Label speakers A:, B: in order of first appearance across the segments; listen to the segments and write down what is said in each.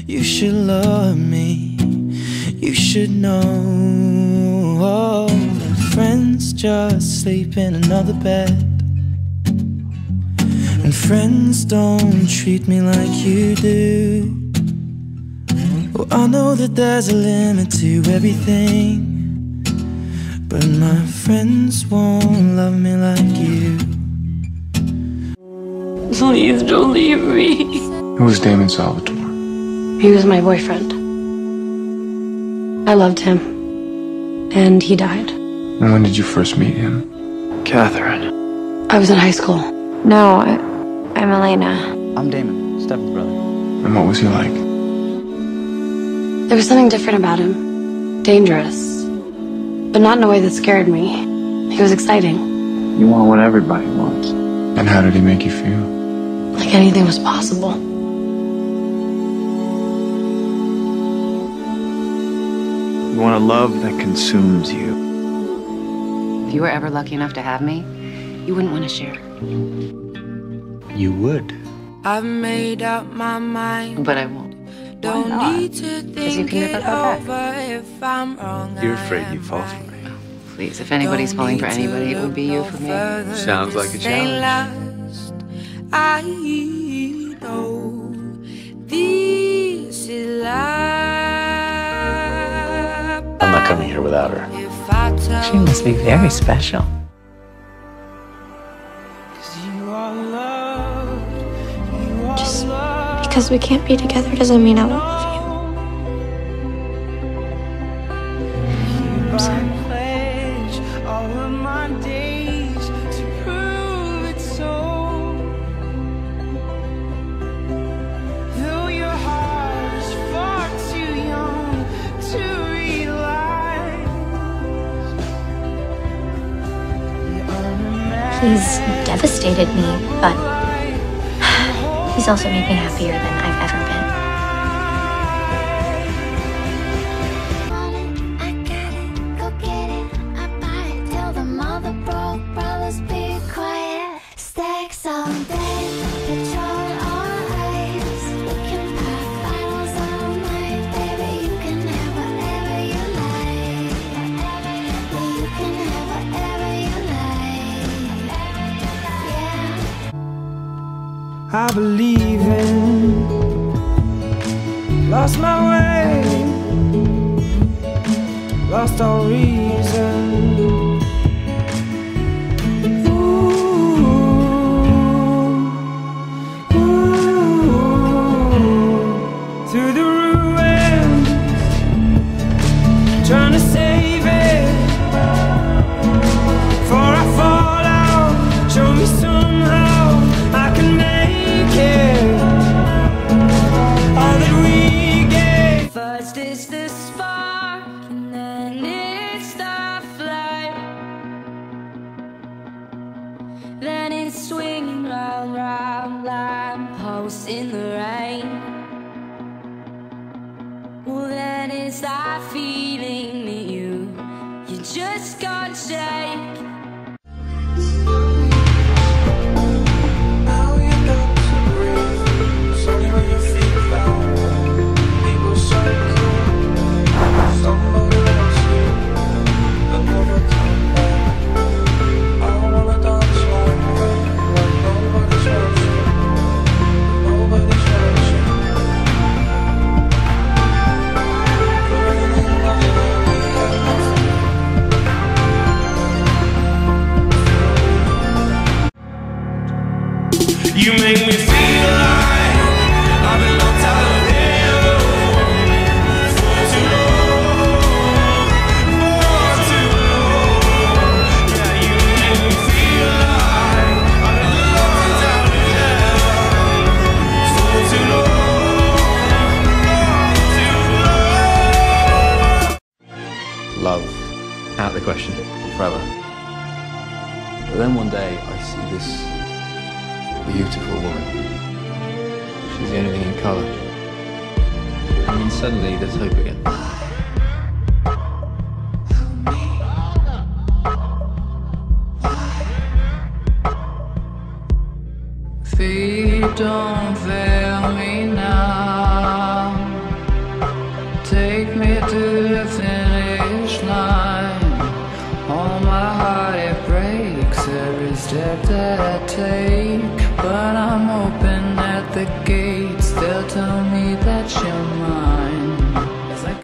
A: You should love me, you should know. Friends just sleep in another bed, and friends don't treat me like you do. Oh, I know that there's a limit to everything, but my friends won't love me like you.
B: Please don't leave me.
C: Who was Damon Salvatore?
B: He was my boyfriend. I loved him, and he died.
C: And when did you first meet him?
D: Catherine.
B: I was in high school. No, I'm Elena.
D: I'm Damon, Stefan's brother.
C: And what was he like?
B: There was something different about him. Dangerous. But not in a way that scared me. He was exciting.
D: You want what everybody wants.
C: And how did he make you feel?
B: Like anything was possible.
D: You want a love that consumes you.
E: If you were ever lucky enough to have me, you wouldn't want to share.
D: You would.
A: I've made up my mind,
E: But I won't.
A: don't need to
E: Because you
A: think
E: can
A: it
E: never go back.
A: over if I'm wrong.
D: You're afraid you'd fall for me.
E: Please, if anybody's falling for anybody, it would be you for me.
D: Sounds like a challenge.
A: I know this is life.
D: I'm not coming here without her.
A: If I tell
E: She must be very special.
A: you are loved, you are
F: Just
A: loved.
F: because we can't be together doesn't mean I won't love you. I'm sorry.
A: All of my days to prove it so. Though your heart is far too young to realize.
F: He's devastated me, but he's also made me happier than I've ever been.
A: I believe in, lost my way, lost all reason. Ooh, through the ruins, trying to save it, before I fall out. Show me somehow I can make it. All that we get. First is the spark, and then it's the flame. Then it's swinging round, round, lampposts in the rain. Well, then it's that feeling that you just can't shake. You make me feel like I've been locked out of hell for too long, for too long. Yeah, you make me feel like I've been locked out of hell for too long,
D: Love, out of the question, forever. But then one day I see this beautiful woman. She's the only thing in colour. And then suddenly there's hope again.
G: Feet don't fail me now. It's every step that I take, but I'm open at the gates. They'll tell me that you're mine. It's like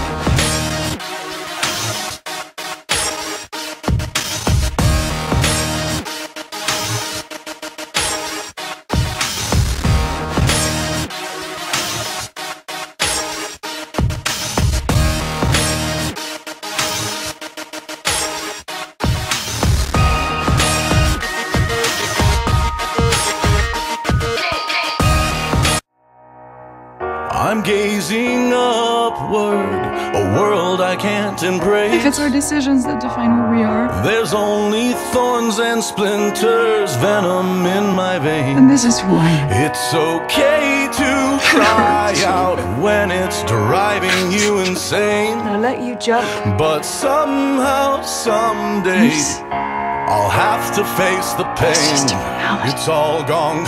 A: I'm gazing upward, a world I can't embrace.
H: If it's our decisions that define who we are,
A: There's only thorns and splinters, venom in my veins.
H: then this is who I am.
A: It's okay to cry out when it's driving you insane.
B: I'll let you jump.
A: But somehow, someday, I'll have to face the pain.
B: It's just a formality.
A: It's all gone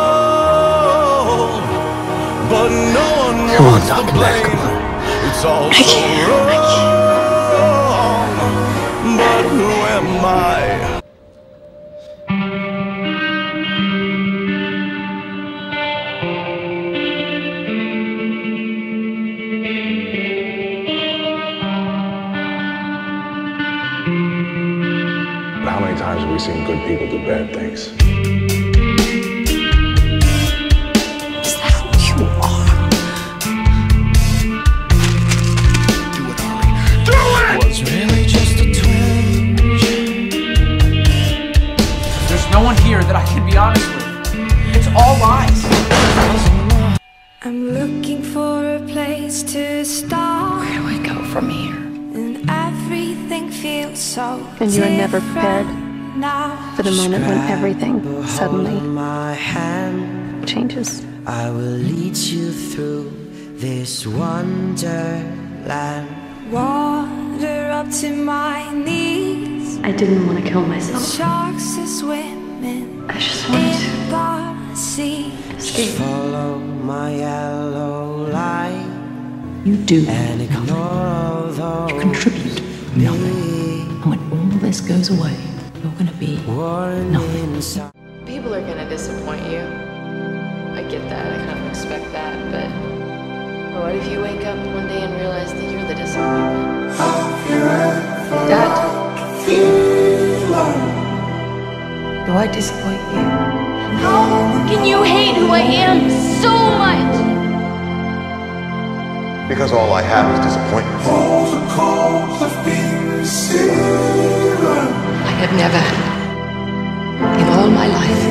A: cold, but no one
C: Come on,
A: wants
C: Doc,
A: to
C: come back,
A: blame.
C: come on.
A: It's all so wrong, but who am I?
I: How many times have we seen good people do bad things?
H: Is that who you are?
A: Was really just a twinge.
J: There's no one here that I can be honest with. It's all lies.
K: I'm looking for a place to start.
E: Where do I go from here?
K: And everything feels so
B: And you are never prepared
K: now.
B: for the moment when everything suddenly
G: my hand,
B: changes.
G: I will lead you through this wonderland.
K: Water up to my knees.
B: I didn't want to kill myself.
K: Sharks are swimming
B: I just wanted
K: in the sea.
B: to escape.
G: Follow my yellow light
J: You do
G: and ignore all those
J: contribute nothing. And when all this goes away, you're gonna be
G: warning
J: nothing.
G: signs.
L: People are gonna disappoint you. I get that, I kind of expect that, but what if you wake up one day and realize that you're the disappointment? Dad?
E: Do I disappoint you?
F: How can you hate who I am so much?
I: Because all I have is disappointment.
E: I have never, in all my life,